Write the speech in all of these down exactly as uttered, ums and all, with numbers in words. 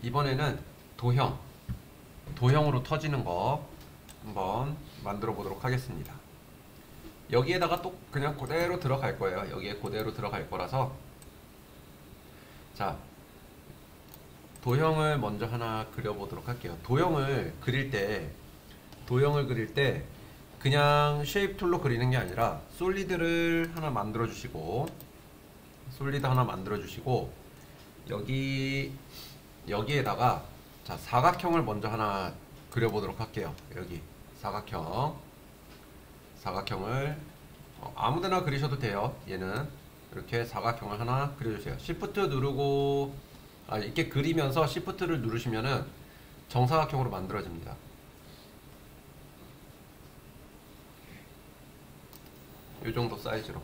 이번에는 도형, 도형으로 터지는 거 한번 만들어 보도록 하겠습니다. 여기에다가 또 그냥 그대로 들어갈 거예요. 여기에 그대로 들어갈 거라서. 자, 도형을 먼저 하나 그려보도록 할게요. 도형을 그릴 때 도형을 그릴 때 그냥 쉐입 툴로 그리는 게 아니라 솔리드를 하나 만들어 주시고 솔리드 하나 만들어 주시고 여기 여기에다가 자 사각형을 먼저 하나 그려보도록 할게요. 여기 사각형 사각형을 어, 아무데나 그리셔도 돼요. 얘는 이렇게 사각형을 하나 그려주세요. 시프트 누르고 아, 이렇게 그리면서 시프트를 누르시면은 정사각형으로 만들어집니다. 이 정도 사이즈로.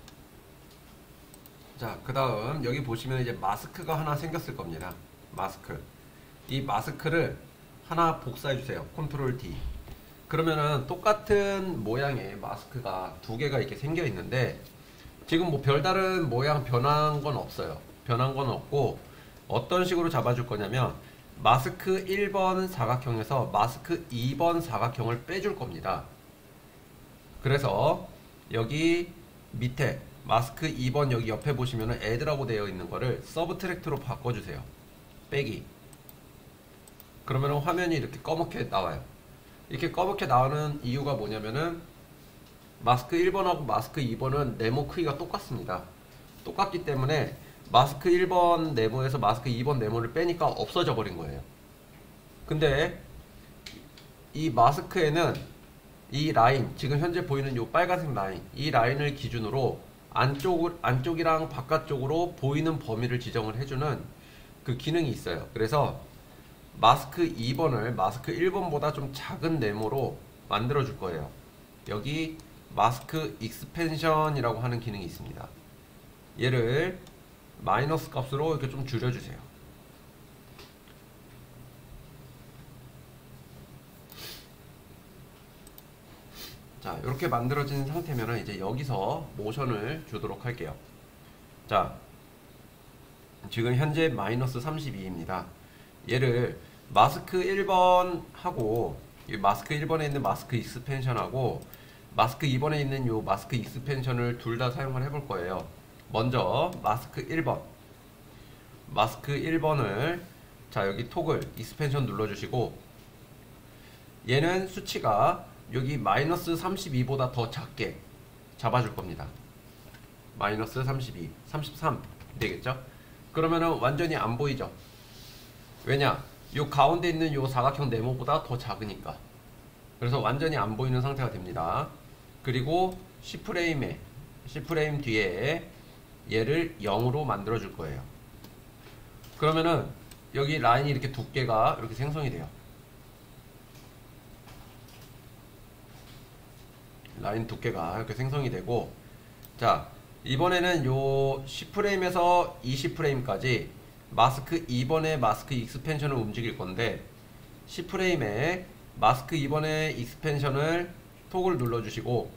자, 그 다음 여기 보시면 이제 마스크가 하나 생겼을 겁니다. 마스크. 이 마스크를 하나 복사해 주세요. 컨트롤 D. 그러면은 똑같은 모양의 마스크가 두 개가 이렇게 생겨 있는데 지금 뭐 별다른 모양 변한 건 없어요. 변한 건 없고 어떤 식으로 잡아줄 거냐면 마스크 일 번 사각형에서 마스크 이 번 사각형을 빼줄 겁니다. 그래서 여기 밑에 마스크 이 번 여기 옆에 보시면은 add라고 되어 있는 거를 서브트랙트로 바꿔주세요. 빼기. 그러면 화면이 이렇게 검게 나와요. 이렇게 검게 나오는 이유가 뭐냐면은 마스크 일 번하고 마스크 이 번은 네모 크기가 똑같습니다. 똑같기 때문에 마스크 일 번 네모에서 마스크 이 번 네모를 빼니까 없어져 버린 거예요. 근데 이 마스크에는 이 라인, 지금 현재 보이는 이 빨간색 라인, 이 라인을 기준으로 안쪽, 안쪽이랑 바깥쪽으로 보이는 범위를 지정을 해주는 그 기능이 있어요. 그래서 마스크 이 번을 마스크 일 번보다 좀 작은 네모로 만들어 줄 거예요. 여기 마스크 익스펜션이라고 하는 기능이 있습니다. 얘를 마이너스 값으로 이렇게 좀 줄여주세요. 자, 이렇게 만들어진 상태면은 이제 여기서 모션을 주도록 할게요. 자, 지금 현재 마이너스 삼십이입니다. 얘를 마스크 일 번 하고 이 마스크 일 번에 있는 마스크 익스펜션하고 마스크 이 번에 있는 요 마스크 익스펜션을 둘 다 사용을 해볼 거예요. 먼저 마스크 일 번 마스크 일 번을 자 여기 토글 익스펜션 눌러주시고 얘는 수치가 여기 마이너스 삼십이보다 더 작게 잡아줄 겁니다. 마이너스 삼십이, 삼십삼 되겠죠? 그러면은 완전히 안 보이죠? 왜냐? 요 가운데 있는 요 사각형 네모보다 더 작으니까. 그래서 완전히 안 보이는 상태가 됩니다. 그리고 C프레임에 C프레임 뒤에 얘를 영으로 만들어 줄 거예요. 그러면은 여기 라인이 이렇게 두께가 이렇게 생성이 돼요. 라인 두께가 이렇게 생성이 되고 자 이번에는 요 C프레임에서 이십 프레임까지 마스크 이 번의 마스크 익스펜션을 움직일 건데 C프레임에 마스크 이 번의 익스펜션을 톡을 눌러주시고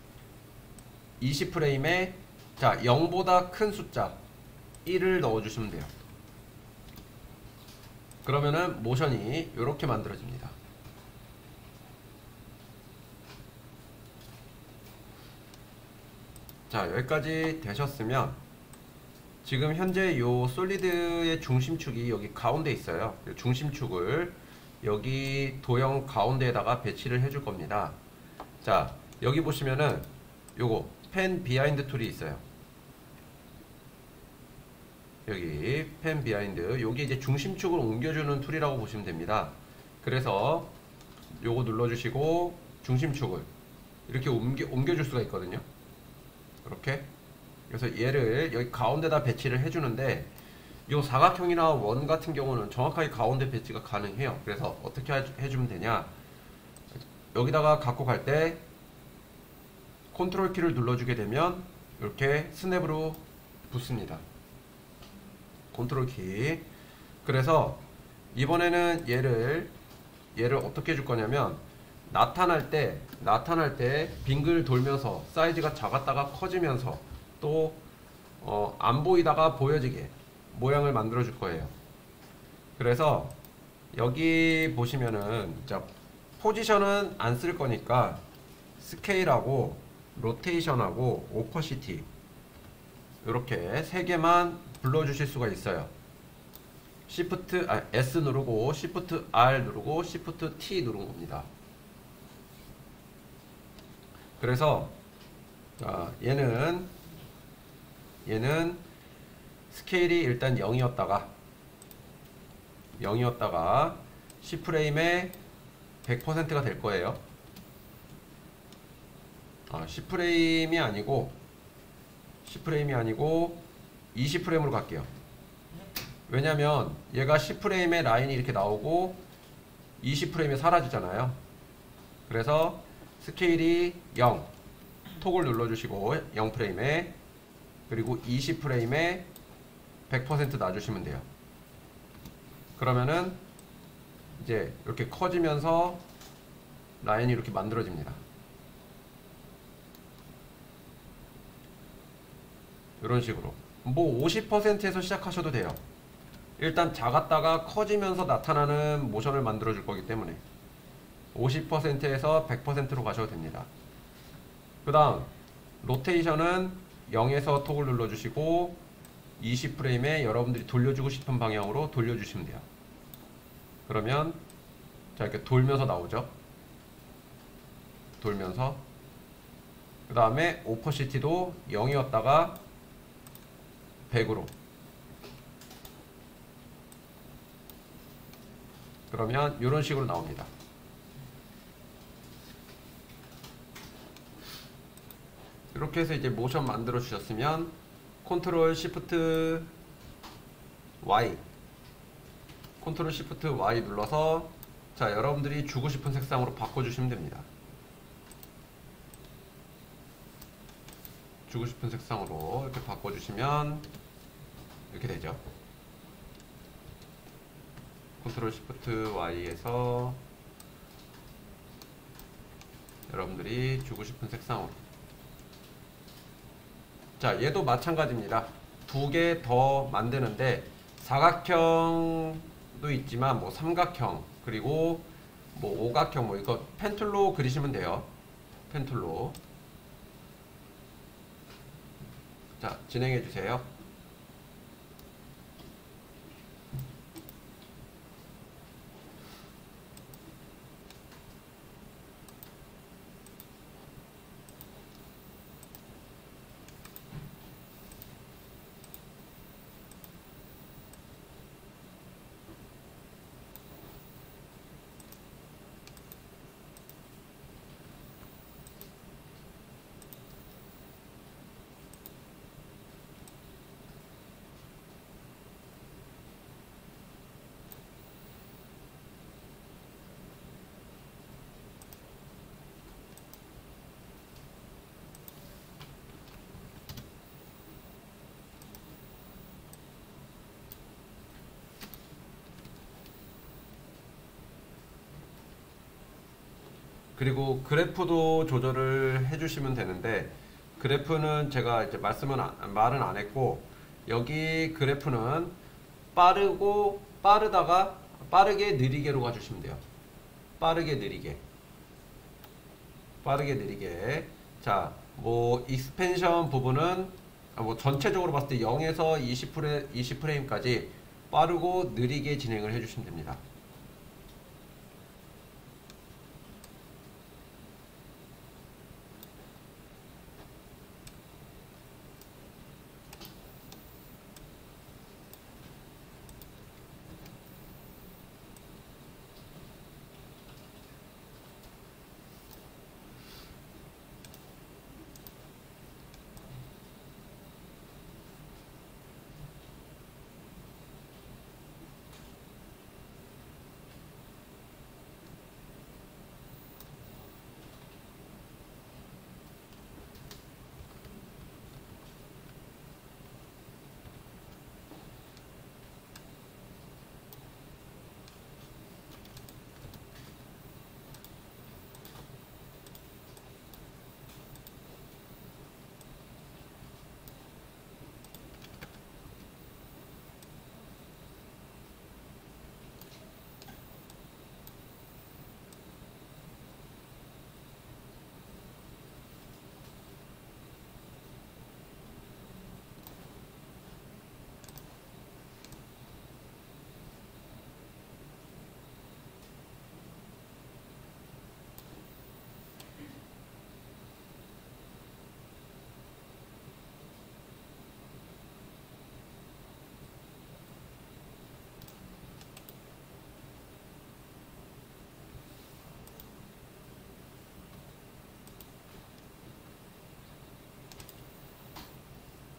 이십 프레임에 자 영보다 큰 숫자 일을 넣어주시면 돼요. 그러면은 모션이 이렇게 만들어집니다. 자 여기까지 되셨으면 지금 현재 요 솔리드의 중심축이 여기 가운데 있어요. 중심축을 여기 도형 가운데에다가 배치를 해줄 겁니다. 자 여기 보시면은 요거 펜 비하인드 툴이 있어요. 여기 펜 비하인드 요게 이제 중심축을 옮겨주는 툴이라고 보시면 됩니다. 그래서 요거 눌러주시고 중심축을 이렇게 옮겨, 옮겨줄 수가 있거든요. 이렇게 그래서 얘를 여기 가운데다 배치를 해주는데 이 사각형이나 원 같은 경우는 정확하게 가운데 배치가 가능해요. 그래서 어떻게 해주면 되냐 여기다가 갖고 갈 때 컨트롤 키를 눌러주게 되면 이렇게 스냅으로 붙습니다. 컨트롤 키. 그래서 이번에는 얘를 얘를 어떻게 해줄 거냐면 나타날 때 나타날 때 빙글 돌면서 사이즈가 작았다가 커지면서 또 어, 안 보이다가 보여지게 모양을 만들어 줄 거예요. 그래서 여기 보시면은 자 포지션은 안 쓸 거니까 스케일하고 로테이션하고 오퍼시티 이렇게 세 개만 불러주실 수가 있어요. Shift 아, S 누르고 Shift R 누르고 Shift T 누른 겁니다. 그래서 자, 얘는 얘는 스케일이 일단 영이었다가 영이었다가 C프레임에 백 퍼센트가 될 거예요. 아, C프레임이 아니고 C프레임이 아니고 이십 프레임으로 갈게요. 왜냐면 얘가 십 프레임에 라인이 이렇게 나오고 이십 프레임에 사라지잖아요. 그래서 스케일이 영, 톡을 눌러주시고 영 프레임에 그리고 이십 프레임에 백 퍼센트 놔주시면 돼요. 그러면은 이제 이렇게 커지면서 라인이 이렇게 만들어집니다. 이런 식으로 뭐 오십 퍼센트에서 시작하셔도 돼요. 일단 작았다가 커지면서 나타나는 모션을 만들어 줄 거기 때문에 오십 퍼센트에서 백 퍼센트로 가셔도 됩니다. 그 다음 로테이션은 영에서 톡을 눌러주시고 이십 프레임에 여러분들이 돌려주고 싶은 방향으로 돌려주시면 돼요. 그러면 자 이렇게 돌면서 나오죠. 돌면서 그 다음에 오퍼시티도 영이었다가 백으로 그러면 이런 식으로 나옵니다. 이렇게 해서 이제 모션 만들어 주셨으면 컨트롤 시프트 Y 컨트롤 시프트 Y 눌러서 자 여러분들이 주고 싶은 색상으로 바꿔주시면 됩니다. 주고 싶은 색상으로 이렇게 바꿔주시면 이렇게 되죠. 컨트롤 시프트 Y에서 여러분들이 주고 싶은 색상으로 자 얘도 마찬가지입니다. 두 개 더 만드는데 사각형도 있지만 뭐 삼각형 그리고 뭐 오각형 뭐 이거 펜툴로 그리시면 돼요. 펜툴로 자 진행해 주세요. 그리고 그래프도 조절을 해주시면 되는데 그래프는 제가 이제 말씀은 안- 말은 안 했고 여기 그래프는 빠르고 빠르다가 빠르게 느리게로 가주시면 돼요. 빠르게 느리게 빠르게 느리게 자 뭐 익스펜션 부분은 아, 뭐 전체적으로 봤을 때 영에서 이십 프레임, 이십 프레임까지 빠르고 느리게 진행을 해주시면 됩니다.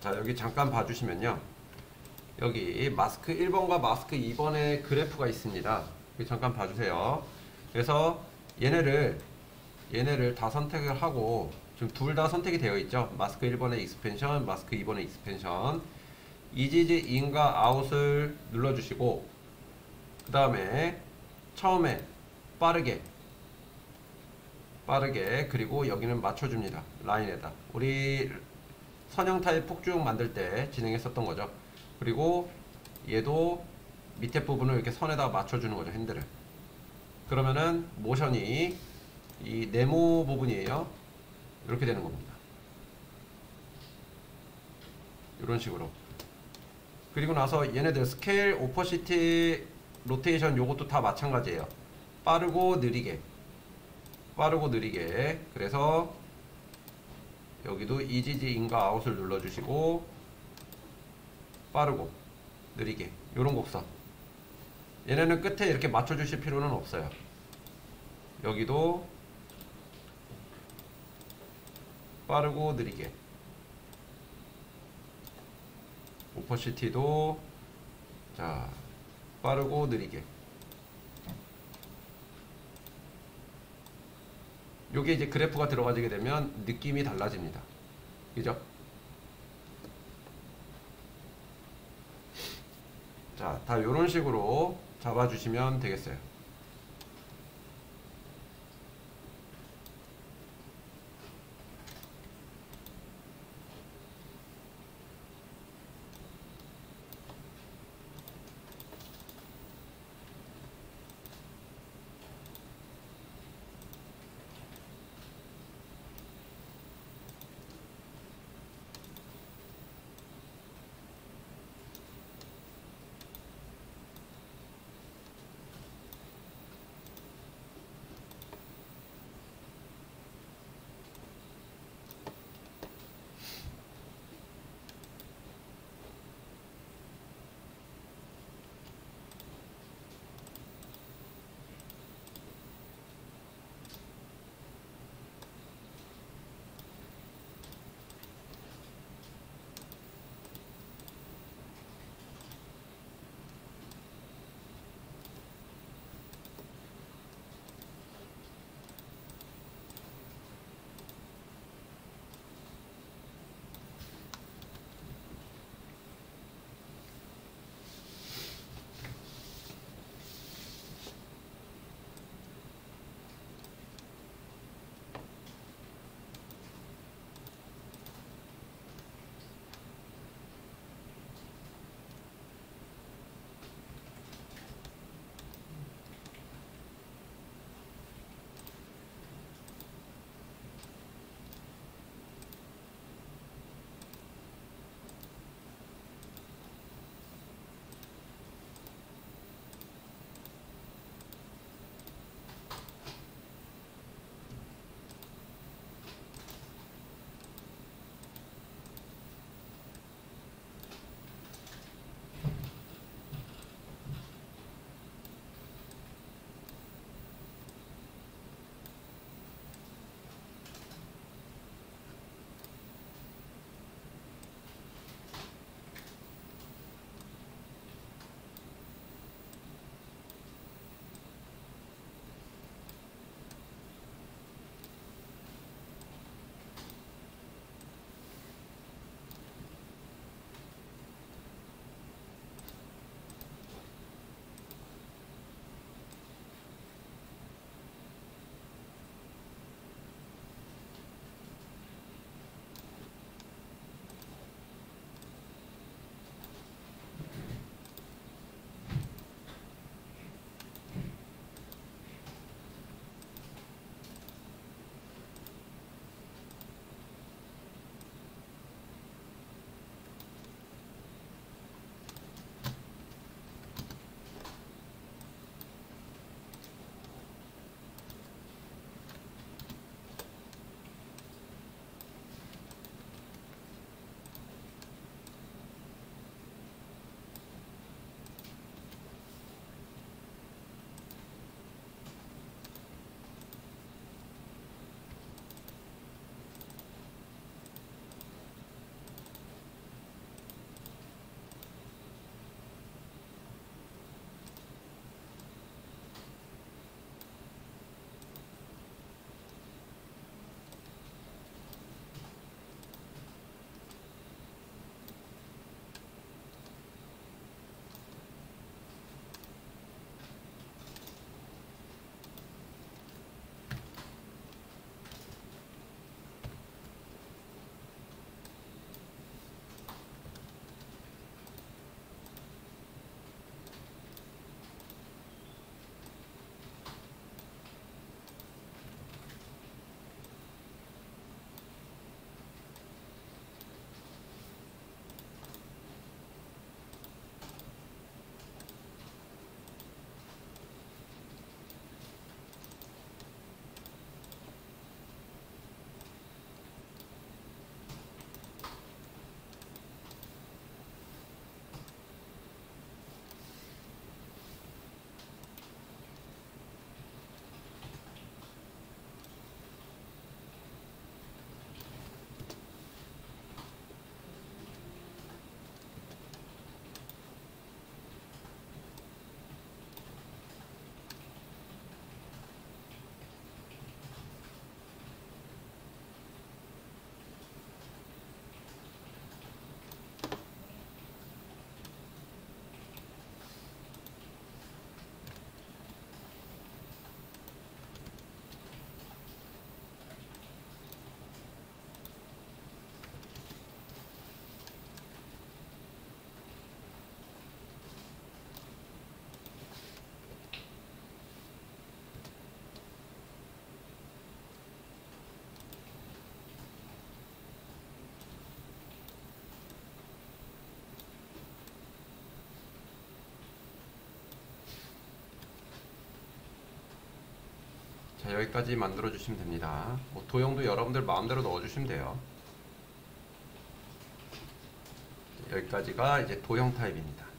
자, 여기 잠깐 봐주시면요. 여기 마스크 일 번과 마스크 이 번의 그래프가 있습니다. 여기 잠깐 봐주세요. 그래서 얘네를 얘네를 다 선택을 하고 지금 둘 다 선택이 되어 있죠. 마스크 일 번의 익스펜션, 마스크 이 번의 익스펜션. 이지지 인과 아웃을 눌러주시고 그 다음에 처음에 빠르게 빠르게 그리고 여기는 맞춰줍니다. 라인에다 우리 선형 타입 폭죽 만들 때 진행했었던 거죠. 그리고 얘도 밑에 부분을 이렇게 선에다 맞춰주는 거죠. 핸들을. 그러면은 모션이 이 네모 부분이에요. 이렇게 되는 겁니다. 이런 식으로. 그리고 나서 얘네들 스케일, 오퍼시티, 로테이션 요것도 다 마찬가지예요. 빠르고 느리게 빠르고 느리게. 그래서 여기도 이지지 인과 아웃을 눌러주시고 빠르고 느리게 요런 곡선. 얘네는 끝에 이렇게 맞춰주실 필요는 없어요. 여기도 빠르고 느리게. 오퍼시티도 자 빠르고 느리게. 요게 이제 그래프가 들어가지게 되면 느낌이 달라집니다. 그죠? 자, 다 요런 식으로 잡아주시면 되겠어요. 자, 여기까지 만들어 주시면 됩니다. 뭐 도형도 여러분들 마음대로 넣어 주시면 돼요. 여기까지가 이제 도형 타입입니다.